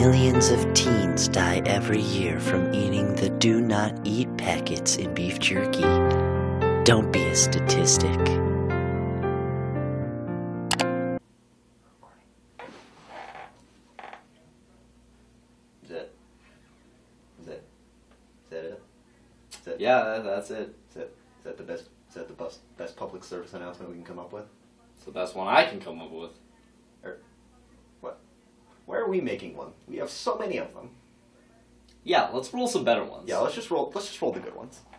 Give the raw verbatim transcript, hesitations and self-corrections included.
Millions of teens die every year from eating the do not eat packets in beef jerky. Don't be a statistic. Is that, is that, is that it? Is that, Yeah, that, that's it. Is that, is that the best, is that the best, best public service announcement we can come up with? It's the best one I can come up with. Or, what? Why are we making one? We have so many of them. Yeah, let's roll some better ones. Yeah, let's just roll, let's just roll the good ones.